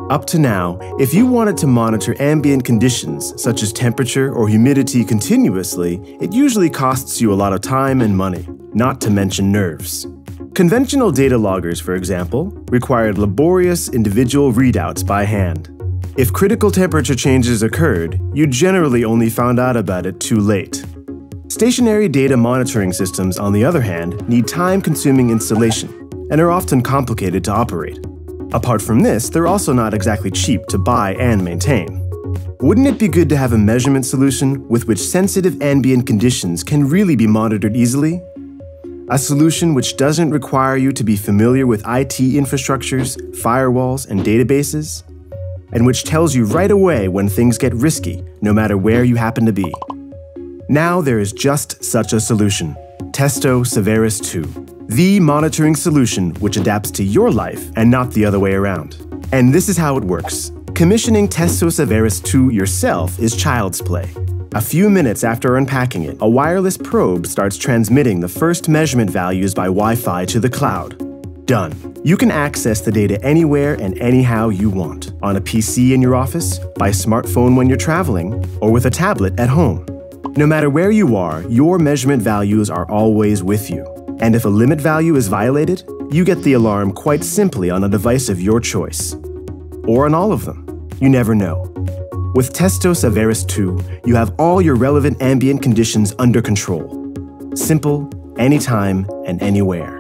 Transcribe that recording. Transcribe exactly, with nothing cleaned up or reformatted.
Up to now, if you wanted to monitor ambient conditions, such as temperature or humidity continuously, it usually costs you a lot of time and money, not to mention nerves. Conventional data loggers, for example, required laborious individual readouts by hand. If critical temperature changes occurred, you generally only found out about it too late. Stationary data monitoring systems, on the other hand, need time-consuming installation and are often complicated to operate. Apart from this, they're also not exactly cheap to buy and maintain. Wouldn't it be good to have a measurement solution with which sensitive ambient conditions can really be monitored easily? A solution which doesn't require you to be familiar with I T infrastructures, firewalls, and databases, and which tells you right away when things get risky, no matter where you happen to be. Now there is just such a solution, Testo Saveris two. The monitoring solution which adapts to your life and not the other way around. And this is how it works. Commissioning Testo Saveris two yourself is child's play. A few minutes after unpacking it, a wireless probe starts transmitting the first measurement values by Wi-Fi to the cloud. Done. You can access the data anywhere and anyhow you want, on a P C in your office, by smartphone when you're traveling, or with a tablet at home. No matter where you are, your measurement values are always with you. And if a limit value is violated, you get the alarm quite simply on a device of your choice. Or on all of them. You never know. With Testo Saveris two, you have all your relevant ambient conditions under control. Simple, anytime, and anywhere.